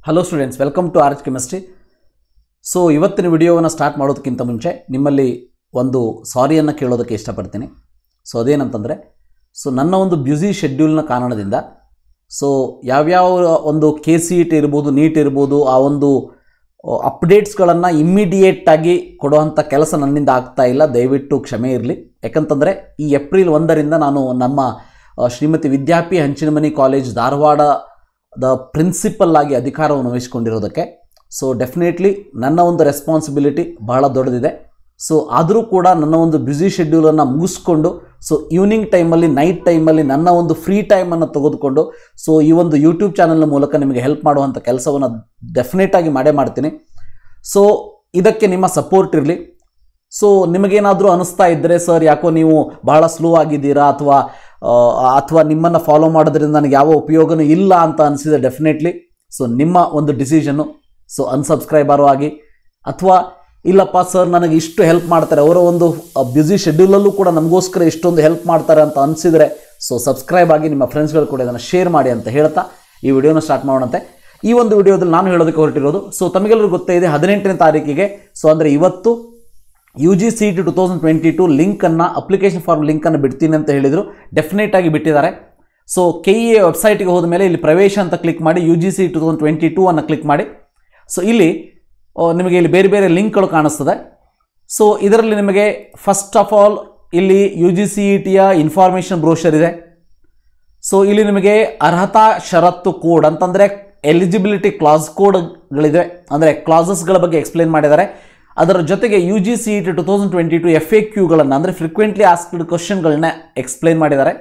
Hello students, welcome to RHchemistry. So ಇವತ್ತಿನ ವಿಡಿಯೋವನ್ನು start ಮಾಡೋದಕ್ಕಿಂತ ಮುಂಚೆ ನಿಮ್ಮಲ್ಲಿ ಒಂದು ಸಾರಿಯನ್ನು ಕೇಳೋದಕ್ಕೆ ಇಷ್ಟಪಡ್ತೀನಿ. ಸೊ ಅದೇನಂತಂದರೆ, ನನ್ನ ಒಂದು ಬ್ಯುಸಿ ಶೆಡ್ಯೂಲ್ನ ಕಾರಣದಿಂದ ಯಾವ್ಯಾವ ಒಂದು Kcet ಇರ್ಬೋದು, ನೀಟ್ ಇರ್ಬೋದು, ಆ ಒಂದು ಅಪ್ಡೇಟ್ಸ್ಗಳನ್ನು ಇಮ್ಮಿಡಿಯೇಟಾಗಿ ಕೊಡುವಂಥ ಕೆಲಸ ನನ್ನಿಂದ ಆಗ್ತಾ ಇಲ್ಲ. ದಯವಿಟ್ಟು ಕ್ಷಮೆ ಇರಲಿ. ಯಾಕಂತಂದರೆ ಈ ಏಪ್ರಿಲ್ 1ರಿಂದ ನಾನು ನಮ್ಮ ಶ್ರೀಮತಿ ವಿದ್ಯಾಪಿ ಹಂಚಿನಮನಿ ಕಾಲೇಜ್ ಧಾರವಾಡದ ಪ್ರಿನ್ಸಿಪಲ್ ಆಗಿ ಅಧಿಕಾರವನ್ನು ವಹಿಸಿಕೊಂಡಿರೋದಕ್ಕೆ ಡೆಫಿನೆಟ್ಲಿ ನನ್ನ ಒಂದು ರೆಸ್ಪಾನ್ಸಿಬಿಲಿಟಿ ಬಹಳ ದೊಡ್ಡದಿದೆ. ಆದರೂ ಕೂಡ ನನ್ನ ಒಂದು ಬ್ಯುಸಿ ಶೆಡ್ಯೂಲನ್ನು ಮುಗಿಸ್ಕೊಂಡು ಈವ್ನಿಂಗ್ ಟೈಮಲ್ಲಿ, ನೈಟ್ ಟೈಮಲ್ಲಿ ನನ್ನ ಒಂದು ಫ್ರೀ ಟೈಮನ್ನು ತೆಗೆದುಕೊಂಡು ಈ ಒಂದು ಯೂಟ್ಯೂಬ್ ಚಾನಲ್ನ ಮೂಲಕ ನಿಮಗೆ ಹೆಲ್ಪ್ ಮಾಡುವಂಥ ಕೆಲಸವನ್ನು ಡೆಫಿನೆಟಾಗಿ ಮಾಡೇ ಮಾಡ್ತೀನಿ. ಇದಕ್ಕೆ ನಿಮ್ಮ ಸಪೋರ್ಟ್ ಇರಲಿ. ನಿಮಗೇನಾದರೂ ಅನಿಸ್ತಾ ಇದ್ದರೆ, ಸರ್ ಯಾಕೋ ನೀವು ಬಹಳ ಸ್ಲೋ ಆಗಿದ್ದೀರಾ ಅಥವಾ ನಿಮ್ಮನ್ನು ಫಾಲೋ ಮಾಡೋದ್ರಿಂದ ನನಗೆ ಯಾವ ಉಪಯೋಗನೂ ಇಲ್ಲ ಅಂತ ಅನಿಸಿದೆ, ಡೆಫಿನೆಟ್ಲಿ ನಿಮ್ಮ ಒಂದು ಡಿಸಿಷನ್ನು. ಅನ್ಸಬ್ಸ್ಕ್ರೈಬರು ಆಗಿ, ಅಥವಾ ಇಲ್ಲಪ್ಪ ಸರ್ ನನಗೆ ಇಷ್ಟು ಹೆಲ್ಪ್ ಮಾಡ್ತಾರೆ, ಅವರ ಒಂದು ಬ್ಯುಸಿ ಶೆಡ್ಯೂಲಲ್ಲೂ ಕೂಡ ನಮಗೋಸ್ಕರ ಇಷ್ಟೊಂದು ಹೆಲ್ಪ್ ಮಾಡ್ತಾರೆ ಅಂತ ಅನಿಸಿದರೆ ಸಬ್ಸ್ಕ್ರೈಬ್ ಆಗಿ ನಿಮ್ಮ ಫ್ರೆಂಡ್ಸ್ಗಳು ಕೂಡ ಇದನ್ನು ಶೇರ್ ಮಾಡಿ ಅಂತ ಹೇಳ್ತಾ ಈ ವಿಡಿಯೋನ ಸ್ಟಾರ್ಟ್ ಮಾಡೋಣಂತೆ. ಈ ಒಂದು ವಿಡಿಯೋದಲ್ಲಿ ನಾನು ಹೇಳೋದಕ್ಕೆ ಹೊರಟಿರೋದು, ತಮಗೆಲ್ಲರೂ ಗೊತ್ತೇ ಇದೆ, 18ನೇ ತಾರೀಕಿಗೆ ಅಂದರೆ ಇವತ್ತು UGCET 2022 ಲಿಂಕನ್ನು, ಅಪ್ಲಿಕೇಶನ್ ಫಾರ್ಮ್ ಲಿಂಕನ್ನು ಬಿಡ್ತೀನಿ ಅಂತ ಹೇಳಿದರು. ಡೆಫಿನೆಟಾಗಿ ಬಿಟ್ಟಿದ್ದಾರೆ. KEA ವೆಬ್ಸೈಟಿಗೆ ಹೋದ ಮೇಲೆ ಇಲ್ಲಿ ಪ್ರವೇಶ ಅಂತ ಕ್ಲಿಕ್ ಮಾಡಿ UGCET 2022 ಅನ್ನು ಕ್ಲಿಕ್ ಮಾಡಿ. ಇಲ್ಲಿ ನಿಮಗೆ ಇಲ್ಲಿ ಬೇರೆ ಬೇರೆ ಲಿಂಕ್ಗಳು ಕಾಣಿಸ್ತದೆ. ಇದರಲ್ಲಿ ನಿಮಗೆ ಫಸ್ಟ್ ಆಫ್ ಆಲ್ ಇಲ್ಲಿ UGCETಯ ಇನ್ಫಾರ್ಮೇಷನ್ ಬ್ರೋಷರ್ ಇದೆ. ಇಲ್ಲಿ ನಿಮಗೆ ಅರ್ಹತಾ ಷರತ್ತು ಕೋಡ್ ಅಂತಂದರೆ ಎಲಿಜಿಬಿಲಿಟಿ ಕ್ಲಾಸ್ ಕೋಡ್ಗಳಿದೆ, ಅಂದರೆ ಕ್ಲಾಸಸ್ಗಳ ಬಗ್ಗೆ ಎಕ್ಸ್ಪ್ಲೇನ್ ಮಾಡಿದ್ದಾರೆ. ಅದರ ಜೊತೆಗೆ UGCET 2022 FAQಗಳನ್ನು, ಅಂದರೆ ಫ್ರೀಕ್ವೆಂಟ್ಲಿ ಆಸ್ಕ್ಡ್ ಕ್ವಶನ್ಗಳನ್ನ ಎಕ್ಸ್ಪ್ಲೇನ್ ಮಾಡಿದ್ದಾರೆ.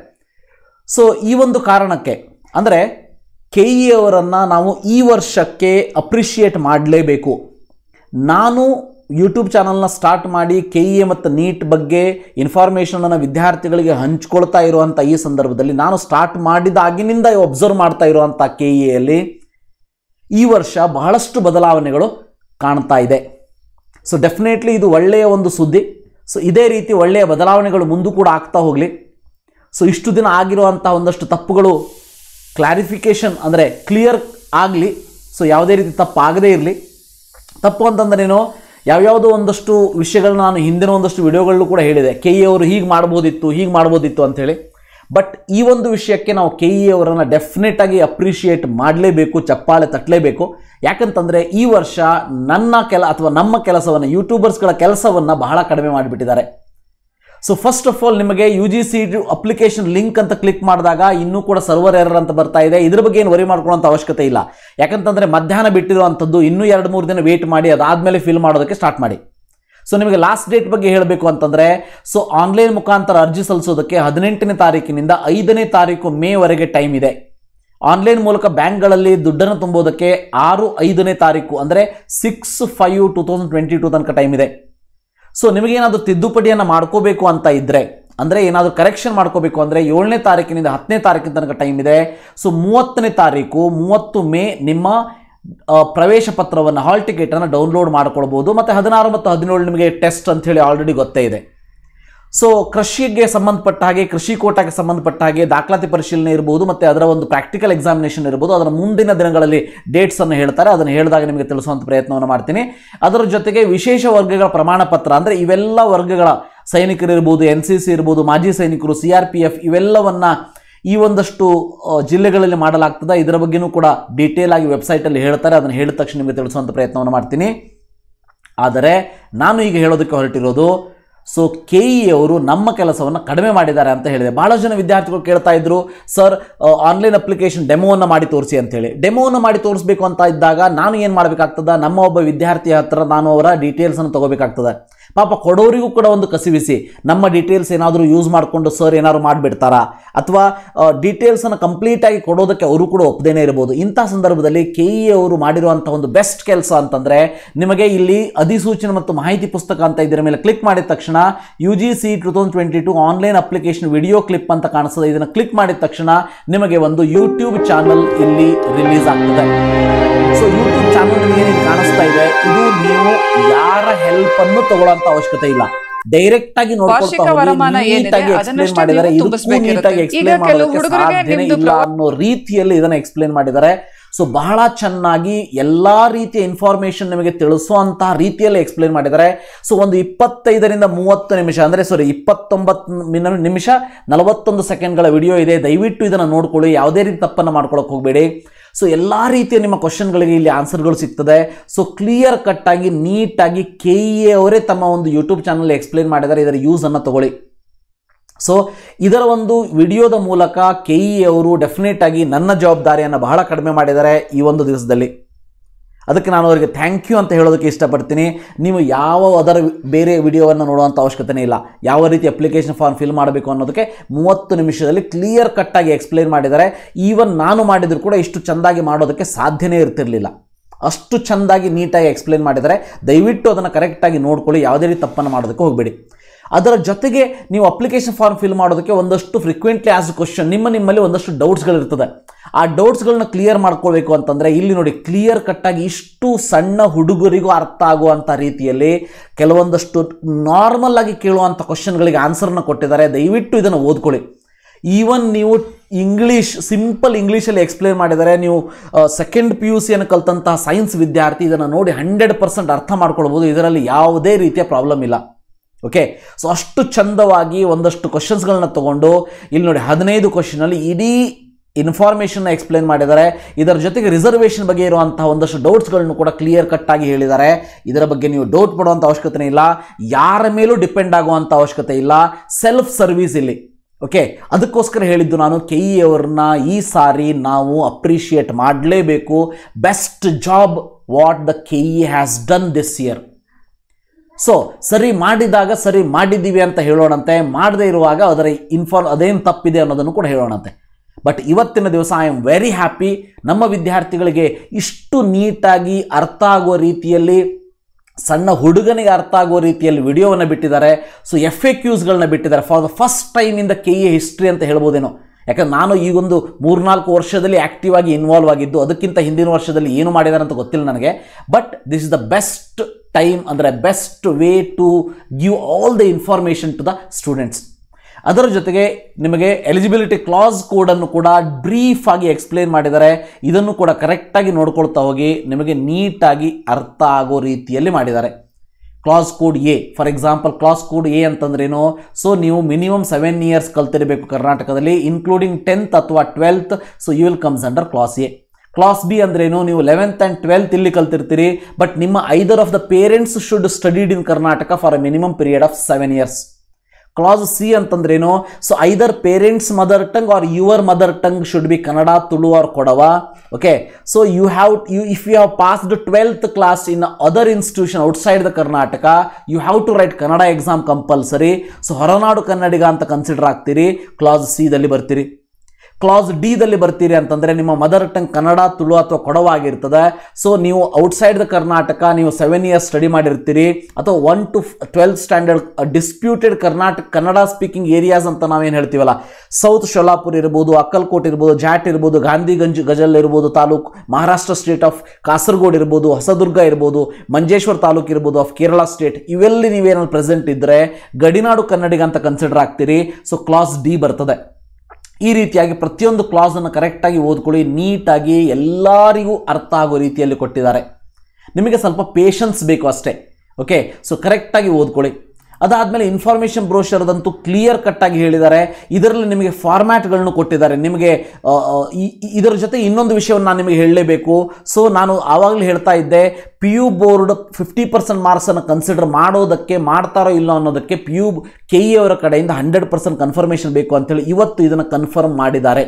ಈ ಒಂದು ಕಾರಣಕ್ಕೆ ಅಂದರೆ KEA ಅವರನ್ನು ನಾವು ಈ ವರ್ಷಕ್ಕೆ ಅಪ್ರಿಷಿಯೇಟ್ ಮಾಡಲೇಬೇಕು. ನಾನು ಯೂಟ್ಯೂಬ್ ಚಾನಲ್ನ ಸ್ಟಾರ್ಟ್ ಮಾಡಿ KEA ಮತ್ತು ನೀಟ್ ಬಗ್ಗೆ ಇನ್ಫಾರ್ಮೇಷನನ್ನು ವಿದ್ಯಾರ್ಥಿಗಳಿಗೆ ಹಂಚ್ಕೊಳ್ತಾ ಇರುವಂಥ ಈ ಸಂದರ್ಭದಲ್ಲಿ, ನಾನು ಸ್ಟಾರ್ಟ್ ಮಾಡಿದಾಗಿನಿಂದ ಒಬ್ಸರ್ವ್ ಮಾಡ್ತಾ ಇರುವಂಥ KEAಯಲ್ಲಿ ಈ ವರ್ಷ ಬಹಳಷ್ಟು ಬದಲಾವಣೆಗಳು ಕಾಣ್ತಾ ಇದೆ. ಡೆಫಿನೆಟ್ಲಿ ಇದು ಒಳ್ಳೆಯ ಒಂದು ಸುದ್ದಿ. ಇದೇ ರೀತಿ ಒಳ್ಳೆಯ ಬದಲಾವಣೆಗಳು ಮುಂದೂ ಕೂಡ ಆಗ್ತಾ ಹೋಗಲಿ. ಇಷ್ಟು ದಿನ ಆಗಿರುವಂಥ ಒಂದಷ್ಟು ತಪ್ಪುಗಳು ಕ್ಲಾರಿಫಿಕೇಷನ್ ಅಂದರೆ ಕ್ಲಿಯರ್ ಆಗಲಿ. ಯಾವುದೇ ರೀತಿ ತಪ್ಪು ಆಗದೇ ಇರಲಿ. ತಪ್ಪು ಅಂತಂದ್ರೇನು, ಯಾವ್ಯಾವುದೋ ಒಂದಷ್ಟು ವಿಷಯಗಳನ್ನ ನಾನು ಹಿಂದಿನ ಒಂದಷ್ಟು ವಿಡಿಯೋಗಳಲ್ಲೂ ಕೂಡ ಹೇಳಿದೆ. KEA ಅವರು ಹೀಗೆ ಮಾಡ್ಬೋದಿತ್ತು ಅಂಥೇಳಿ. ಬಟ್ ಈ ಒಂದು ವಿಷಯಕ್ಕೆ ನಾವು KEA ಅವರನ್ನು ಡೆಫಿನೆಟಾಗಿ ಅಪ್ರಿಷಿಯೇಟ್ ಮಾಡಲೇಬೇಕು, ಚಪ್ಪಾಳೆ ತಟ್ಟಲೇಬೇಕು. ಯಾಕಂತಂದರೆ ಈ ವರ್ಷ ನಮ್ಮ ಕೆಲಸವನ್ನು, ಯೂಟ್ಯೂಬರ್ಸ್ಗಳ ಕೆಲಸವನ್ನು ಬಹಳ ಕಡಿಮೆ ಮಾಡಿಬಿಟ್ಟಿದ್ದಾರೆ. ಫಸ್ಟ್ ಆಫ್ ಆಲ್ ನಿಮಗೆ UGCET ಅಪ್ಲಿಕೇಶನ್ ಲಿಂಕ್ ಅಂತ ಕ್ಲಿಕ್ ಮಾಡಿದಾಗ ಇನ್ನೂ ಕೂಡ ಸರ್ವರ್ ಎರರ್ ಅಂತ ಬರ್ತಾ ಇದೆ. ಇದ್ರ ಬಗ್ಗೆ ಏನು ವರಿ ಮಾಡ್ಕೊಳ್ಳೋಂಥ ಅವಶ್ಯಕತೆ ಇಲ್ಲ. ಯಾಕಂತಂದರೆ ಮಧ್ಯಾಹ್ನ ಬಿಟ್ಟಿರುವಂಥದ್ದು, ಇನ್ನೂ 2-3 ದಿನ ವೇಟ್ ಮಾಡಿ ಅದಾದಮೇಲೆ ಫಿಲ್ ಮಾಡೋದಕ್ಕೆ ಸ್ಟಾರ್ಟ್ ಮಾಡಿ. ನಿಮಗೆ ಲಾಸ್ಟ್ ಡೇಟ್ ಬಗ್ಗೆ ಹೇಳಬೇಕು ಅಂತಂದರೆ, ಆನ್ಲೈನ್ ಮುಖಾಂತರ ಅರ್ಜಿ ಸಲ್ಲಿಸೋದಕ್ಕೆ 18ನೇ ತಾರೀಕಿನಿಂದ 5ನೇ ತಾರೀಕು ಮೇವರೆಗೆ ಟೈಮ್ ಇದೆ. ಆನ್ಲೈನ್ ಮೂಲಕ ಬ್ಯಾಂಕ್ಗಳಲ್ಲಿ ದುಡ್ಡನ್ನು ತುಂಬೋದಕ್ಕೆ 6-5ನೇ ತಾರೀಕು ಅಂದರೆ 6/5/2022 ತನಕ ಟೈಮ್ ಇದೆ. ನಿಮಗೇನಾದರೂ ತಿದ್ದುಪಡಿಯನ್ನು ಮಾಡ್ಕೋಬೇಕು ಅಂತ ಇದ್ದರೆ, ಅಂದರೆ ಏನಾದರೂ ಕರೆಕ್ಷನ್ ಮಾಡ್ಕೋಬೇಕು ಅಂದರೆ 7ನೇ ತಾರೀಕಿನಿಂದ 10ನೇ ತಾರೀಕಿನ ತನಕ ಟೈಮ್ ಇದೆ. 30ನೇ ತಾರೀಕು 30 ಮೇ ನಿಮ್ಮ ಪ್ರವೇಶ ಪತ್ರವನ್ನು, ಹಾಲ್ ಟಿಕೆಟನ್ನು ಡೌನ್ಲೋಡ್ ಮಾಡ್ಕೊಳ್ಬೋದು. ಮತ್ತು 16 ಮತ್ತು 17 ನಿಮಗೆ ಟೆಸ್ಟ್ ಅಂಥೇಳಿ ಆಲ್ರೆಡಿ ಗೊತ್ತೇ ಇದೆ. ಕೃಷಿಗೆ ಸಂಬಂಧಪಟ್ಟ ಹಾಗೆ, ಕೃಷಿ ಕೋಟಾಗೆ ಸಂಬಂಧಪಟ್ಟ ಹಾಗೆ ದಾಖಲಾತಿ ಪರಿಶೀಲನೆ ಇರ್ಬೋದು, ಮತ್ತು ಅದರ ಒಂದು ಪ್ರಾಕ್ಟಿಕಲ್ ಎಕ್ಸಾಮಿನೇಷನ್ ಇರ್ಬೋದು. ಅದರ ಮುಂದಿನ ದಿನಗಳಲ್ಲಿ ಡೇಟ್ಸನ್ನು ಹೇಳ್ತಾರೆ. ಅದನ್ನು ಹೇಳಿದಾಗ ನಿಮಗೆ ತಿಳಿಸುವಂಥ ಪ್ರಯತ್ನವನ್ನು ಮಾಡ್ತೀನಿ. ಅದರ ಜೊತೆಗೆ ವಿಶೇಷ ವರ್ಗಗಳ ಪ್ರಮಾಣ ಪತ್ರ, ಅಂದರೆ ಇವೆಲ್ಲ ವರ್ಗಗಳ ಸೈನಿಕರಿರ್ಬೋದು, NCC ಇರ್ಬೋದು, ಮಾಜಿ ಸೈನಿಕರು, CRPF ಇವೆಲ್ಲವನ್ನು ಈ ಒಂದಷ್ಟು ಜಿಲ್ಲೆಗಳಲ್ಲಿ ಮಾಡಲಾಗ್ತದೆ. ಇದರ ಬಗ್ಗೆಯೂ ಕೂಡ ಡೀಟೇಲ್ ಆಗಿ ವೆಬ್ಸೈಟಲ್ಲಿ ಹೇಳ್ತಾರೆ. ಅದನ್ನು ಹೇಳಿದ ತಕ್ಷಣ ನಿಮಗೆ ತಿಳಿಸುವಂಥ ಪ್ರಯತ್ನವನ್ನು ಮಾಡ್ತೀನಿ. ಆದರೆ ನಾನು ಈಗ ಹೇಳೋದಕ್ಕೆ ಹೊರಟಿರೋದು, KEA ಅವರು ನಮ್ಮ ಕೆಲಸವನ್ನು ಕಡಿಮೆ ಮಾಡಿದ್ದಾರೆ ಅಂತ ಹೇಳಿದೆ. ಬಹಳ ಜನ ವಿದ್ಯಾರ್ಥಿಗಳು ಕೇಳ್ತಾ ಇದ್ರು, ಸರ್ ಆನ್ಲೈನ್ ಅಪ್ಲಿಕೇಶನ್ ಡೆಮೋವನ್ನು ಮಾಡಿ ತೋರಿಸಿ ಅಂತೇಳಿ. ಡೆಮೋವನ್ನು ಮಾಡಿ ತೋರಿಸ್ಬೇಕು ಅಂತ ಇದ್ದಾಗ ನಾನು ಏನು ಮಾಡಬೇಕಾಗ್ತದೆ, ನಮ್ಮ ಒಬ್ಬ ವಿದ್ಯಾರ್ಥಿಯ ಹತ್ರ ನಾನು ಅವರ ಡೀಟೇಲ್ಸನ್ನು ತೊಗೋಬೇಕಾಗ್ತದೆ. ಪಾಪ ಕೊಡೋರಿಗೂ ಕೂಡ ಒಂದು ಕಸಿವಿಸಿ, ನಮ್ಮ ಡೀಟೇಲ್ಸ್ ಏನಾದರೂ ಯೂಸ್ ಮಾಡಿಕೊಂಡು ಸರ್ ಏನಾದ್ರು ಮಾಡಿಬಿಡ್ತಾರಾ, ಅಥವಾ ಡೀಟೇಲ್ಸನ್ನು ಕಂಪ್ಲೀಟಾಗಿ ಕೊಡೋದಕ್ಕೆ ಅವರು ಕೂಡ ಒಪ್ಪದೇನೆ ಇರ್ಬೋದು. ಇಂಥ ಸಂದರ್ಭದಲ್ಲಿ KEA ಅವರು ಮಾಡಿರುವಂಥ ಒಂದು ಬೆಸ್ಟ್ ಕೆಲಸ ಅಂತಂದರೆ, ನಿಮಗೆ ಇಲ್ಲಿ ಅಧಿಸೂಚನೆ ಮತ್ತು ಮಾಹಿತಿ ಪುಸ್ತಕ ಅಂತ ಇದರ ಮೇಲೆ ಕ್ಲಿಕ್ ಮಾಡಿದ ತಕ್ಷಣ UGCET 2022 online application video clip ಅಂತ ಕಾಣಿಸ್ತದೆ. ಇದನ್ನು ಕ್ಲಿಕ್ ಮಾಡಿದ ತಕ್ಷಣ ನಿಮಗೆ ಒಂದು ಯೂಟ್ಯೂಬ್ ಚಾನಲ್ ಇಲ್ಲಿ ರಿಲೀಸ್ ಆಗ್ತದೆ. ಯೂಟ್ಯೂಬ್ ಚಾನಲ್ ನಿಮಗೆ ಕಾಣಿಸ್ತಾ ಇದೆ. ಇದು ನೀವು ಯಾರ ಹೆಲ್ಪ್ ಅನ್ನು ತಗೊಳ್ಳೋಂಥ ಅವಶ್ಯಕತೆ ಇಲ್ಲ. ಡೈರೆಕ್ಟ್ ಆಗಿ ಎಕ್ಸ್ಪ್ಲೇನ್ ಮಾಡಿದ್ದಾರೆ. ಅನ್ನೋ ರೀತಿಯಲ್ಲಿ ಇದನ್ನ ಎಕ್ಸ್ಪ್ಲೇನ್ ಮಾಡಿದ್ದಾರೆ. ಸೊ ಬಹಳ ಚೆನ್ನಾಗಿ ಎಲ್ಲ ರೀತಿಯ ಇನ್ಫಾರ್ಮೇಷನ್ ನಿಮಗೆ ತಿಳಿಸುವಂತಹ ರೀತಿಯಲ್ಲಿ ಎಕ್ಸ್ಪ್ಲೇನ್ ಮಾಡಿದ್ದಾರೆ. ಸೊ ಒಂದು 25ರಿಂದ 30 ನಿಮಿಷ ಅಂದರೆ 29 ನಿಮಿಷ 41 ಸೆಕೆಂಡ್ಗಳ ವಿಡಿಯೋ ಇದೆ. ದಯವಿಟ್ಟು ಇದನ್ನು ನೋಡ್ಕೊಳ್ಳಿ, ಯಾವುದೇ ರೀತಿ ತಪ್ಪನ್ನು ಮಾಡ್ಕೊಳ್ಳೋಕೆ ಹೋಗಬೇಡಿ. ಸೊ ಎಲ್ಲ ರೀತಿಯ ನಿಮ್ಮ ಕ್ವಶನ್ಗಳಿಗೆ ಇಲ್ಲಿ ಆನ್ಸರ್ಗಳು ಸಿಗ್ತದೆ. ಸೊ ಕ್ಲಿಯರ್ ಕಟ್ ಆಗಿ ನೀಟಾಗಿ KE ಅವರೇ ತಮ್ಮ ಒಂದು ಯೂಟ್ಯೂಬ್ ಚಾನಲ್ ಎಕ್ಸ್ಪ್ಲೇನ್ ಮಾಡಿದ್ದಾರೆ. ಇದರ ಯೂಸನ್ನು ತಗೊಳ್ಳಿ. ಸೊ ಇದರ ಒಂದು ವಿಡಿಯೋದ ಮೂಲಕ KE ಅವರು ಡೆಫಿನೆಟ್ ಆಗಿ ನನ್ನ ಜವಾಬ್ದಾರಿಯನ್ನು ಬಹಳ ಕಡಿಮೆ ಮಾಡಿದ್ದಾರೆ ಈ ಒಂದು ದಿವಸದಲ್ಲಿ. ಅದಕ್ಕೆ ನಾನು ಅವರಿಗೆ ಥ್ಯಾಂಕ್ ಯು ಅಂತ ಹೇಳೋದಕ್ಕೆ ಇಷ್ಟಪಡ್ತೀನಿ. ನೀವು ಯಾವ ಅದರ ಬೇರೆ ವಿಡಿಯೋವನ್ನು ನೋಡುವಂಥ ಅವಶ್ಯಕತೆ ಇಲ್ಲ. ಯಾವ ರೀತಿ ಅಪ್ಲಿಕೇಶನ್ ಫಾರ್ಮ್ ಫಿಲ್ ಮಾಡಬೇಕು ಅನ್ನೋದಕ್ಕೆ 30 ನಿಮಿಷದಲ್ಲಿ ಕ್ಲಿಯರ್ ಕಟ್ಟಾಗಿ ಎಕ್ಸ್ಪ್ಲೇನ್ ಮಾಡಿದ್ದಾರೆ. ಈವನ್ ನಾನು ಮಾಡಿದರೂ ಕೂಡ ಇಷ್ಟು ಚೆಂದಾಗಿ ಮಾಡೋದಕ್ಕೆ ಸಾಧ್ಯನೇ ಇರ್ತಿರಲಿಲ್ಲ. ಅಷ್ಟು ಚೆಂದಾಗಿ ನೀಟಾಗಿ ಎಕ್ಸ್ಪ್ಲೇನ್ ಮಾಡಿದ್ದಾರೆ. ದಯವಿಟ್ಟು ಅದನ್ನು ಕರೆಕ್ಟಾಗಿ ನೋಡ್ಕೊಳ್ಳಿ, ಯಾವುದೇ ರೀತಿ ತಪ್ಪನ್ನು ಮಾಡೋದಕ್ಕೆ ಹೋಗಬೇಡಿ. ಅದರ ಜೊತೆಗೆ ನೀವು ಅಪ್ಲಿಕೇಶನ್ ಫಾರ್ಮ್ ಫಿಲ್ ಮಾಡೋದಕ್ಕೆ ಒಂದಷ್ಟು ಫ್ರೀಕ್ವೆಂಟ್ಲಿ ಆಸ್ ಕ್ವಶನ್ ನಿಮ್ಮಲ್ಲಿ ಒಂದಷ್ಟು ಡೌಟ್ಸ್ಗಳಿರ್ತದೆ. ಆ ಡೌಟ್ಸ್ಗಳನ್ನ ಕ್ಲಿಯರ್ ಮಾಡ್ಕೋಬೇಕು ಅಂತಂದರೆ ಇಲ್ಲಿ ನೋಡಿ, ಕ್ಲಿಯರ್ ಕಟ್ಟಾಗಿ ಇಷ್ಟು ಸಣ್ಣ ಹುಡುಗರಿಗೂ ಅರ್ಥ ಆಗುವಂಥ ರೀತಿಯಲ್ಲಿ ಕೆಲವೊಂದಷ್ಟು ನಾರ್ಮಲ್ ಆಗಿ ಕೇಳುವಂಥ ಕ್ವಶನ್ಗಳಿಗೆ ಆನ್ಸರ್ನ ಕೊಟ್ಟಿದ್ದಾರೆ. ದಯವಿಟ್ಟು ಇದನ್ನು ಓದ್ಕೊಳ್ಳಿ. ಈವನ್ ನೀವು ಇಂಗ್ಲೀಷ್ ಸಿಂಪಲ್ ಇಂಗ್ಲೀಷಲ್ಲಿ ಎಕ್ಸ್ಪ್ಲೇನ್ ಮಾಡಿದರೆ ನೀವು ಸೆಕೆಂಡ್ PUCಯನ್ನು ಕಲ್ತಂತಹ ಸೈನ್ಸ್ ವಿದ್ಯಾರ್ಥಿ ಇದನ್ನು ನೋಡಿ 100% ಅರ್ಥ ಮಾಡ್ಕೊಳ್ಬೋದು. ಇದರಲ್ಲಿ ಯಾವುದೇ ರೀತಿಯ ಪ್ರಾಬ್ಲಮ್ ಇಲ್ಲ. ಓಕೆ, ಸೊ ಅಷ್ಟು ಚಂದವಾಗಿ ಒಂದಷ್ಟು ಕ್ವಶನ್ಸ್ಗಳನ್ನ ತೊಗೊಂಡು ಇಲ್ಲಿ ನೋಡಿ 15 ಕ್ವಶನಲ್ಲಿ ಇಡೀ ಇನ್ಫಾರ್ಮೇಷನ್ನ ಎಕ್ಸ್ಪ್ಲೇನ್ ಮಾಡಿದ್ದಾರೆ. ಇದರ ಜೊತೆಗೆ ರಿಸರ್ವೇಷನ್ ಬಗ್ಗೆ ಇರುವಂತಹ ಒಂದಷ್ಟು ಡೌಟ್ಸ್ಗಳನ್ನು ಕೂಡ ಕ್ಲಿಯರ್ ಕಟ್ಟಾಗಿ ಹೇಳಿದ್ದಾರೆ. ಇದರ ಬಗ್ಗೆ ನೀವು ಡೌಟ್ ಪಡುವಂಥ ಅವಶ್ಯಕತೆ ಇಲ್ಲ, ಯಾರ ಮೇಲೂ ಡಿಪೆಂಡ್ ಆಗುವಂಥ ಅವಶ್ಯಕತೆ ಇಲ್ಲ. ಸೆಲ್ಫ್ ಸರ್ವಿಸ್ ಇಲ್ಲಿ. ಓಕೆ, ಅದಕ್ಕೋಸ್ಕರ ಹೇಳಿದ್ದು ನಾನು KE ಅವ್ರನ್ನ ಈ ಸಾರಿ ನಾವು ಅಪ್ರಿಷಿಯೇಟ್ ಮಾಡಲೇಬೇಕು. Best job what the KE has done this year. So ಸರಿ ಮಾಡಿದಾಗ ಸರಿ ಮಾಡಿದ್ದೀವಿ ಅಂತ ಹೇಳೋಣಂತೆ, ಮಾಡದೇ ಇರುವಾಗ ಅದರ ಅದೇನು ತಪ್ಪಿದೆ ಅನ್ನೋದನ್ನು ಕೂಡ ಹೇಳೋಣಂತೆ. ಬಟ್ ಇವತ್ತಿನ ದಿವಸ ಐ ಆಮ್ ವೆರಿ ಹ್ಯಾಪಿ. ನಮ್ಮ ವಿದ್ಯಾರ್ಥಿಗಳಿಗೆ ಇಷ್ಟು ನೀಟಾಗಿ ಅರ್ಥ ಆಗುವ ರೀತಿಯಲ್ಲಿ, ಸಣ್ಣ ಹುಡುಗನಿಗೆ ಅರ್ಥ ಆಗುವ ರೀತಿಯಲ್ಲಿ ವಿಡಿಯೋವನ್ನು ಬಿಟ್ಟಿದ್ದಾರೆ. ಸೊ FAQsಗಳನ್ನ ಬಿಟ್ಟಿದ್ದಾರೆ for the first time in the KE history ಅಂತ ಹೇಳ್ಬೋದೇನೋ. ಯಾಕಂದ್ರೆ ನಾನು ಈಗೊಂದು 3-4 ವರ್ಷದಲ್ಲಿ ಆ್ಯಕ್ಟಿವ್ ಆಗಿ ಇನ್ವಾಲ್ವ್ ಆಗಿದ್ದು, ಅದಕ್ಕಿಂತ ಹಿಂದಿನ ವರ್ಷದಲ್ಲಿ ಏನು ಮಾಡಿದ್ದಾರೆ ಅಂತ ಗೊತ್ತಿಲ್ಲ ನನಗೆ. But this is the best time, ಅಂದರೆ best way to give all the information to the students. ಅದರ ಜೊತೆಗೆ ನಿಮಗೆ ಎಲಿಜಿಬಿಲಿಟಿ ಕ್ಲಾಸ್ ಕೋಡನ್ನು ಕೂಡ ಬ್ರೀಫ್ ಆಗಿ ಎಕ್ಸ್ಪ್ಲೇನ್ ಮಾಡಿದ್ದಾರೆ. ಇದನ್ನು ಕೂಡ ಕರೆಕ್ಟಾಗಿ ನೋಡ್ಕೊಳ್ತಾ ಹೋಗಿ ನಿಮಗೆ ನೀಟಾಗಿ ಅರ್ಥ ಆಗೋ ರೀತಿಯಲ್ಲಿ ಮಾಡಿದ್ದಾರೆ. Class code A for example, class code A ಅಂತಂದ್ರೇನು? ಸೊ ನೀವು ಮಿನಿಮಮ್ 7 years ಕಲ್ತಿರಬೇಕು ಕರ್ನಾಟಕದಲ್ಲಿ, ಇನ್ಕ್ಲೂಡಿಂಗ್ 10th ಅಥವಾ 12th. So you will comes under class A. ಕ್ಲಾಸ್ B ಅಂದ್ರೇನು? ನೀವು 11th and 12th ಇಲ್ಲಿ ಕಲ್ತಿರ್ತೀರಿ, ಬಟ್ ನಿಮ್ಮ either of the parents should studied in Karnataka for a minimum period of 7 years. Class C ಅಂತಂದ್ರೇನು? So either parents mother tongue or your mother tongue should be Kannada, Tulu or Kodava. Okay, so if you have passed 12th class in other institution outside the Karnataka, you have to write Kannada exam compulsory. So ಹೊರನಾಡು ಕನ್ನಡಿಗ ಅಂತ consider ಆಗ್ತೀರಿ, class C ದಲ್ಲಿ ಬರ್ತೀರಿ. Class D ದಲ್ಲಿ ಬರ್ತೀರಿ ಅಂತಂದರೆ ನಿಮ್ಮ mother tongue Kannada, Tulu ಅಥವಾ ಕೊಡವಾಗಿರ್ತದೆ. ಸೊ ನೀವು ಔಟ್ಸೈಡ್ ದ ಕರ್ನಾಟಕ ನೀವು 7 years ಸ್ಟಡಿ ಮಾಡಿರ್ತೀರಿ, ಅಥವಾ 1 to 12th standard disputed Kannada speaking areas ಅಂತ ನಾವೇನು ಹೇಳ್ತೀವಲ್ಲ, ಸೌತ್ ಶೋಲಾಪುರ್ ಇರ್ಬೋದು, ಅಕ್ಕಲ್ಕೋಟ್ ಇರ್ಬೋದು, ಜಾಟ್ ಇರ್ಬೋದು, ಗಾಂಧಿಗಂಜ್ ಗಜಲ್ ಇರ್ಬೋದು ತಾಲೂಕು, ಮಹಾರಾಷ್ಟ್ರ ಸ್ಟೇಟ್ ಆಫ್ ಕಾಸರಗೋಡು ಇರ್ಬೋದು, ಹೊಸದುರ್ಗ ಇರ್ಬೋದು, ಮಂಜೇಶ್ವರ ತಾಲೂಕು ಇರ್ಬೋದು ಆಫ್ ಕೇರಳ ಸ್ಟೇಟ್, ಇವೆಲ್ಲಿ ನೀವೇನಾದ್ರು ಪ್ರೆಸೆಂಟ್ ಇದ್ದರೆ ಗಡಿನಾಡು ಕನ್ನಡಿಗ ಅಂತ ಕನ್ಸಿಡರ್ ಆಗ್ತೀರಿ. ಸೊ ಕ್ಲಾಸ್ D ಬರ್ತದೆ. ಈ ರೀತಿಯಾಗಿ ಪ್ರತಿಯೊಂದು ಕ್ಲಾಸನ್ನು ಕರೆಕ್ಟಾಗಿ ಓದ್ಕೊಳ್ಳಿ. ನೀಟಾಗಿ ಎಲ್ಲರಿಗೂ ಅರ್ಥ ಆಗೋ ರೀತಿಯಲ್ಲಿ ಕೊಟ್ಟಿದ್ದಾರೆ. ನಿಮಗೆ ಸ್ವಲ್ಪ ಪೇಷನ್ಸ್ ಬೇಕು ಅಷ್ಟೇ. ಓಕೆ, ಸೊ ಕರೆಕ್ಟಾಗಿ ಓದ್ಕೊಳ್ಳಿ. ಅದಾದಮೇಲೆ ಇನ್ಫಾರ್ಮೇಷನ್ ಬ್ರೋಷರ್ದಂತೂ ಕ್ಲಿಯರ್ ಕಟ್ಟಾಗಿ ಹೇಳಿದ್ದಾರೆ. ಇದರಲ್ಲಿ ನಿಮಗೆ ಫಾರ್ಮ್ಯಾಟ್ಗಳನ್ನು ಕೊಟ್ಟಿದ್ದಾರೆ. ನಿಮಗೆ ಇದರ ಜೊತೆ ಇನ್ನೊಂದು ವಿಷಯವನ್ನು ನಾನು ನಿಮಗೆ ಹೇಳಲೇಬೇಕು. ಸೊ ನಾನು ಆವಾಗಲೇ ಹೇಳ್ತಾ ಇದ್ದೆ, PU ಬೋರ್ಡ್ 50% ಮಾರ್ಕ್ಸನ್ನು ಕನ್ಸಿಡರ್ ಮಾಡೋದಕ್ಕೆ ಮಾಡ್ತಾರೋ ಇಲ್ಲೋ ಅನ್ನೋದಕ್ಕೆ KE ಅವರ ಕಡೆಯಿಂದ 100% ಕನ್ಫರ್ಮೇಷನ್ ಬೇಕು ಅಂತೇಳಿ ಇವತ್ತು ಇದನ್ನು ಕನ್ಫರ್ಮ್ ಮಾಡಿದ್ದಾರೆ.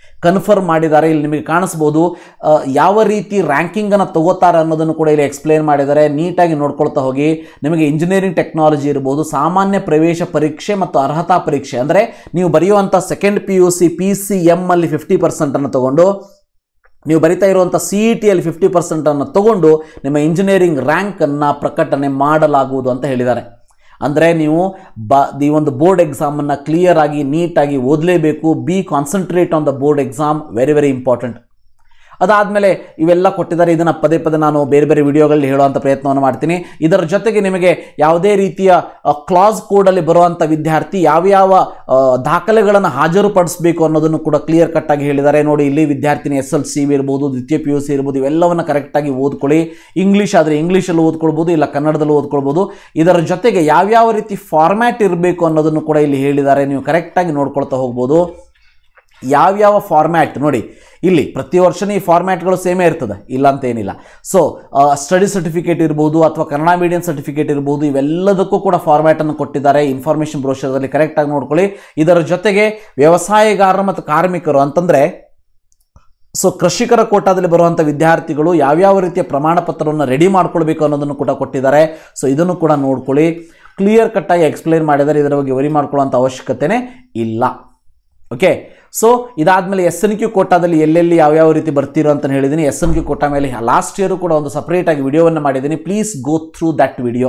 ಇಲ್ಲಿ ನಿಮಗೆ ಕಾಣಿಸ್ಬೋದು ಯಾವ ರೀತಿ ರ್ಯಾಂಕಿಂಗನ್ನು ತಗೋತಾರೆ ಅನ್ನೋದನ್ನು ಕೂಡ ಇಲ್ಲಿ ಎಕ್ಸ್ಪ್ಲೇನ್ ಮಾಡಿದ್ದಾರೆ. ನೀಟಾಗಿ ನೋಡ್ಕೊಳ್ತಾ ಹೋಗಿ. ನಿಮಗೆ ಇಂಜಿನಿಯರಿಂಗ್ ಟೆಕ್ನಾಲಜಿ ಇರ್ಬೋದು, ಸಾಮಾನ್ಯ ಪ್ರವೇಶ ಪರೀಕ್ಷೆ ಮತ್ತು ಅರ್ಹತಾ ಪರೀಕ್ಷೆ, ಅಂದರೆ ನೀವು ಬರೆಯುವಂಥ ಸೆಕೆಂಡ್ PUC PCM ಅಲ್ಲಿ 50% ತಗೊಂಡು, ನೀವು ಬರಿತಾ ಇರುವಂಥ CET ಅಲ್ಲಿ 50% ತಗೊಂಡು ನಿಮ್ಮ ಇಂಜಿನಿಯರಿಂಗ್ ರ್ಯಾಂಕನ್ನು ಪ್ರಕಟಣೆ ಮಾಡಲಾಗುವುದು ಅಂತ ಹೇಳಿದ್ದಾರೆ. ಅಂದರೆ ನೀವು ಈ ಒಂದು ಬೋರ್ಡ್ ಎಕ್ಸಾಮನ್ನು ಕ್ಲಿಯರ್ ಆಗಿ ನೀಟಾಗಿ ಓದಲೇಬೇಕು. Concentrate on the board exam, very very important. ಅದಾದಮೇಲೆ ಇವೆಲ್ಲ ಕೊಟ್ಟಿದ್ದಾರೆ. ಇದನ್ನು ಪದೇ ಪದೇ ನಾನು ಬೇರೆ ಬೇರೆ ವಿಡಿಯೋಗಳಲ್ಲಿ ಹೇಳುವಂಥ ಪ್ರಯತ್ನವನ್ನು ಮಾಡ್ತೀನಿ. ಇದರ ಜೊತೆಗೆ ನಿಮಗೆ ಯಾವುದೇ ರೀತಿಯ ಕ್ಲಾಸ್ ಕೋಡಲ್ಲಿ ಬರುವಂಥ ವಿದ್ಯಾರ್ಥಿ ಯಾವ್ಯಾವ ದಾಖಲೆಗಳನ್ನು ಹಾಜರುಪಡಿಸಬೇಕು ಅನ್ನೋದನ್ನು ಕೂಡ ಕ್ಲಿಯರ್ ಕಟ್ಟಾಗಿ ಹೇಳಿದ್ದಾರೆ. ನೋಡಿ, ಇಲ್ಲಿ ವಿದ್ಯಾರ್ಥಿನಿ SLC ಇರ್ಬೋದು, ದ್ವಿತೀಯ PUC ಇರ್ಬೋದು, ಇವೆಲ್ಲವನ್ನು ಕರೆಕ್ಟಾಗಿ ಓದ್ಕೊಳ್ಳಿ. ಇಂಗ್ಲೀಷ್ ಆದರೆ ಇಂಗ್ಲೀಷಲ್ಲಿ ಓದ್ಕೊಳ್ಬೋದು, ಇಲ್ಲ ಕನ್ನಡದಲ್ಲಿ ಓದ್ಕೊಳ್ಬೋದು. ಇದರ ಜೊತೆಗೆ ಯಾವ್ಯಾವ ರೀತಿ ಫಾರ್ಮ್ಯಾಟ್ ಇರಬೇಕು ಅನ್ನೋದನ್ನು ಕೂಡ ಇಲ್ಲಿ ಹೇಳಿದ್ದಾರೆ. ನೀವು ಕರೆಕ್ಟಾಗಿ ನೋಡ್ಕೊಳ್ತಾ ಹೋಗ್ಬೋದು. ಯಾವ್ಯಾವ ಫಾರ್ಮ್ಯಾಟ್ ನೋಡಿ, ಇಲ್ಲಿ ಪ್ರತಿ ವರ್ಷನೇ ಈ ಫಾರ್ಮ್ಯಾಟ್ಗಳು ಸೇಮೇ ಇರ್ತದೆ, ಇಲ್ಲ ಅಂತ ಏನಿಲ್ಲ. ಸೊ ಸ್ಟಡಿ ಸರ್ಟಿಫಿಕೇಟ್ ಇರ್ಬೋದು ಅಥವಾ ಕನ್ನಡ ಮೀಡಿಯಂ ಸರ್ಟಿಫಿಕೇಟ್ ಇರ್ಬೋದು, ಇವೆಲ್ಲದಕ್ಕೂ ಕೂಡ ಫಾರ್ಮ್ಯಾಟನ್ನು ಕೊಟ್ಟಿದ್ದಾರೆ. ಇನ್ಫಾರ್ಮೇಷನ್ ಬ್ರೋಷರ್ದಲ್ಲಿ ಕರೆಕ್ಟಾಗಿ ನೋಡ್ಕೊಳ್ಳಿ. ಇದರ ಜೊತೆಗೆ ವ್ಯವಸಾಯಗಾರರು ಮತ್ತು ಕಾರ್ಮಿಕರು ಅಂತಂದರೆ ಸೊ ಕೃಷಿಕರ ಕೋಟಾದಲ್ಲಿ ಬರುವಂಥ ವಿದ್ಯಾರ್ಥಿಗಳು ಯಾವ್ಯಾವ ರೀತಿಯ ಪ್ರಮಾಣ ಪತ್ರವನ್ನು ರೆಡಿ ಮಾಡ್ಕೊಳ್ಬೇಕು ಅನ್ನೋದನ್ನು ಕೂಡ ಕೊಟ್ಟಿದ್ದಾರೆ. ಸೊ ಇದನ್ನು ಕೂಡ ನೋಡ್ಕೊಳ್ಳಿ. ಕ್ಲಿಯರ್ ಕಟ್ಟಾಗಿ ಎಕ್ಸ್ಪ್ಲೇನ್ ಮಾಡಿದ್ದಾರೆ. ಇದರ ಬಗ್ಗೆ ವರಿ ಮಾಡ್ಕೊಳ್ಳೋಂಥ ಅವಶ್ಯಕತೆನೇ ಇಲ್ಲ. ಓಕೆ, ಸೊ ಇದಾದಮೇಲೆ SNQ ಕೋಟಾದಲ್ಲಿ ಎಲ್ಲೆಲ್ಲಿ ಯಾವ್ಯಾವ ರೀತಿ ಬರ್ತಿರೋ ಅಂತ ಹೇಳಿದ್ದೀನಿ. SNQ ಕೋಟಾ ಮೇಲೆ ಲಾಸ್ಟ್ ಇಯರು ಕೂಡ ಒಂದು ಸಪ್ರೇಟಾಗಿ ವಿಡಿಯೋವನ್ನು ಮಾಡಿದ್ದೀನಿ. Please go through that video.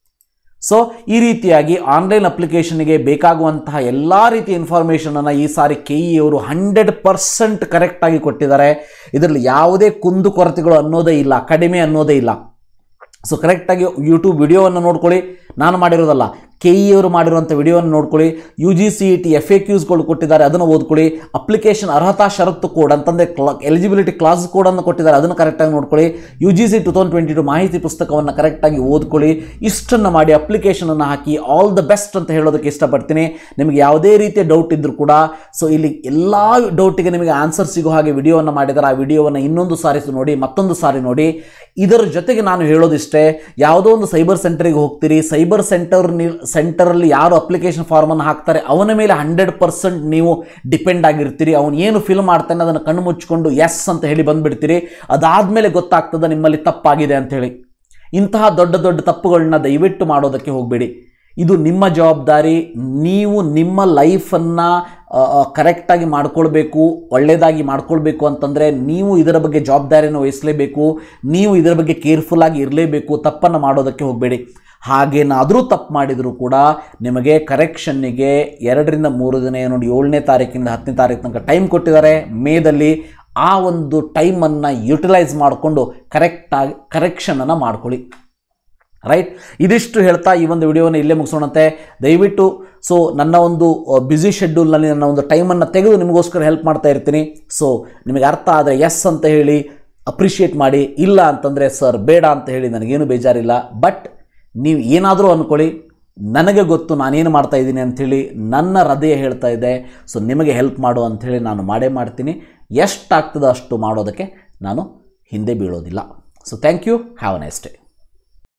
So ಈ ರೀತಿಯಾಗಿ ಆನ್ಲೈನ್ ಅಪ್ಲಿಕೇಶನ್ಗೆ ಬೇಕಾಗುವಂತಹ ಎಲ್ಲ ರೀತಿಯ ಇನ್ಫಾರ್ಮೇಷನನ್ನು ಈ ಸಾರಿ KE ಅವರು 100% ಕರೆಕ್ಟಾಗಿ ಕೊಟ್ಟಿದ್ದಾರೆ. ಇದರಲ್ಲಿ ಯಾವುದೇ ಕುಂದು ಕೊರತೆಗಳು ಅನ್ನೋದೇ ಇಲ್ಲ, ಕಡಿಮೆ ಅನ್ನೋದೇ ಇಲ್ಲ. ಸೊ ಕರೆಕ್ಟಾಗಿ ಯೂಟ್ಯೂಬ್ ವಿಡಿಯೋವನ್ನು ನೋಡ್ಕೊಳ್ಳಿ. ನಾನು ಮಾಡಿರೋದಲ್ಲ, KE ಅವರು ಮಾಡಿರುವಂಥ ವಿಡಿಯೋವನ್ನು ನೋಡ್ಕೊಳ್ಳಿ. UGCET FAQsಗಳು ಕೊಟ್ಟಿದ್ದಾರೆ, ಅದನ್ನು ಓದ್ಕೊಳ್ಳಿ. ಅಪ್ಲಿಕೇಶನ್ ಅರ್ಹತಾ ಷರತ್ತು ಕೋಡ್ ಅಂತಂದರೆ ಎಲಿಜಿಬಿಲಿಟಿ ಕ್ಲಾಸ್ ಕೋಡನ್ನು ಕೊಟ್ಟಿದ್ದಾರೆ, ಅದನ್ನು ಕರೆಕ್ಟಾಗಿ ನೋಡ್ಕೊಳ್ಳಿ. UGC 2022 ಮಾಹಿತಿ ಪುಸ್ತಕವನ್ನು ಕರೆಕ್ಟಾಗಿ ಓದ್ಕೊಳ್ಳಿ. ಇಷ್ಟನ್ನು ಮಾಡಿ ಅಪ್ಲಿಕೇಶನನ್ನು ಹಾಕಿ. ಆಲ್ ದ ಬೆಸ್ಟ್ ಅಂತ ಹೇಳೋದಕ್ಕೆ ಇಷ್ಟಪಡ್ತೀನಿ. ನಿಮಗೆ ಯಾವುದೇ ರೀತಿಯ ಡೌಟ್ ಇದ್ದರೂ ಕೂಡ ಸೊ ಇಲ್ಲಿ ಎಲ್ಲ ಡೌಟಿಗೆ ನಿಮಗೆ ಆನ್ಸರ್ ಸಿಗೋ ಹಾಗೆ ವಿಡಿಯೋವನ್ನು ಮಾಡಿದ್ದಾರೆ. ಆ ವಿಡಿಯೋವನ್ನು ಇನ್ನೊಂದು ಸಾರಿ ನೋಡಿ, ಮತ್ತೊಂದು ಸಾರಿ ನೋಡಿ. ಇದರ ಜೊತೆಗೆ ನಾನು ಹೇಳೋದಿಷ್ಟೇ, ಯಾವುದೋ ಒಂದು ಸೈಬರ್ ಸೆಂಟರಿಗೆ ಹೋಗ್ತೀರಿ, ಸೈಬರ್ ಸೆಂಟರಲ್ಲಿ ಯಾರು ಅಪ್ಲಿಕೇಶನ್ ಫಾರ್ಮನ್ನು ಹಾಕ್ತಾರೆ ಅವನ ಮೇಲೆ 100% ನೀವು ಡಿಪೆಂಡ್ ಆಗಿರ್ತೀರಿ. ಅವನು ಏನು ಫಿಲ್ ಮಾಡ್ತಾನೆ ಅದನ್ನು ಕಣ್ಣು ಮುಚ್ಚಿಕೊಂಡು ಎಸ್ ಅಂತ ಹೇಳಿ ಬಂದುಬಿಡ್ತೀರಿ. ಅದಾದಮೇಲೆ ಗೊತ್ತಾಗ್ತದೆ ನಿಮ್ಮಲ್ಲಿ ತಪ್ಪಾಗಿದೆ ಅಂಥೇಳಿ. ಇಂತಹ ದೊಡ್ಡ ದೊಡ್ಡ ತಪ್ಪುಗಳನ್ನ ದಯವಿಟ್ಟು ಮಾಡೋದಕ್ಕೆ ಹೋಗಬೇಡಿ. ಇದು ನಿಮ್ಮ ಜವಾಬ್ದಾರಿ. ನೀವು ನಿಮ್ಮ ಲೈಫನ್ನು ಕರೆಕ್ಟಾಗಿ ಮಾಡ್ಕೊಳ್ಬೇಕು, ಒಳ್ಳೆಯದಾಗಿ ಮಾಡ್ಕೊಳ್ಬೇಕು ಅಂತಂದರೆ ನೀವು ಇದರ ಬಗ್ಗೆ ಜವಾಬ್ದಾರಿಯನ್ನು ವಹಿಸಲೇಬೇಕು. ನೀವು ಇದರ ಬಗ್ಗೆ ಕೇರ್ಫುಲ್ಲಾಗಿ ಇರಲೇಬೇಕು. ತಪ್ಪನ್ನು ಮಾಡೋದಕ್ಕೆ ಹೋಗಬೇಡಿ. ಹಾಗೇನಾದರೂ ತಪ್ಪು ಮಾಡಿದರೂ ಕೂಡ ನಿಮಗೆ ಕರೆಕ್ಷನ್ನಿಗೆ 2 ರಿಂದ 3 ದಿನ, ನೋಡಿ 7ನೇ ತಾರೀಕಿಂದ 10ನೇ ತಾರೀಕು ತನಕ ಟೈಮ್ ಕೊಟ್ಟಿದ್ದಾರೆ ಮೇದಲ್ಲಿ. ಆ ಒಂದು ಟೈಮನ್ನು ಯುಟಿಲೈಸ್ ಮಾಡಿಕೊಂಡು ಕರೆಕ್ಟಾಗಿ ಕರೆಕ್ಷನನ್ನು ಮಾಡ್ಕೊಳ್ಳಿ. ರೈಟ್, ಇದಿಷ್ಟು ಹೇಳ್ತಾ ಈ ಒಂದು ವಿಡಿಯೋವನ್ನು ಇಲ್ಲೇ ಮುಗಿಸೋಣಂತೆ. ದಯವಿಟ್ಟು ಸೊ ನನ್ನ ಒಂದು ಬ್ಯುಸಿ ಶೆಡ್ಯೂಲ್ನಲ್ಲಿ ನನ್ನ ಒಂದು ಟೈಮನ್ನು ತೆಗೆದು ನಿಮಗೋಸ್ಕರ ಹೆಲ್ಪ್ ಮಾಡ್ತಾ ಇರ್ತೀನಿ. ಸೊ ನಿಮಗೆ ಅರ್ಥ ಆದರೆ ಎಸ್ ಅಂತ ಹೇಳಿ ಅಪ್ರಿಷಿಯೇಟ್ ಮಾಡಿ, ಇಲ್ಲ ಅಂತಂದರೆ ಸರ್ ಬೇಡ ಅಂತ ಹೇಳಿ ನನಗೇನು ಬೇಜಾರಿಲ್ಲ. ಬಟ್ ನೀವು ಏನಾದರೂ ಅಂದ್ಕೊಳ್ಳಿ, ನನಗೆ ಗೊತ್ತು ನಾನೇನು ಮಾಡ್ತಾ ಇದ್ದೀನಿ ಅಂಥೇಳಿ ನನ್ನ ಹೃದಯ ಹೇಳ್ತಾ ಇದೆ. ಸೊ ನಿಮಗೆ ಹೆಲ್ಪ್ ಮಾಡು ಅಂಥೇಳಿ ನಾನು ಮಾಡೇ ಮಾಡ್ತೀನಿ. ಎಷ್ಟಾಗ್ತದೋ ಅಷ್ಟು ಮಾಡೋದಕ್ಕೆ ನಾನು ಹಿಂದೆ ಬೀಳೋದಿಲ್ಲ. So thank you, have a nice day.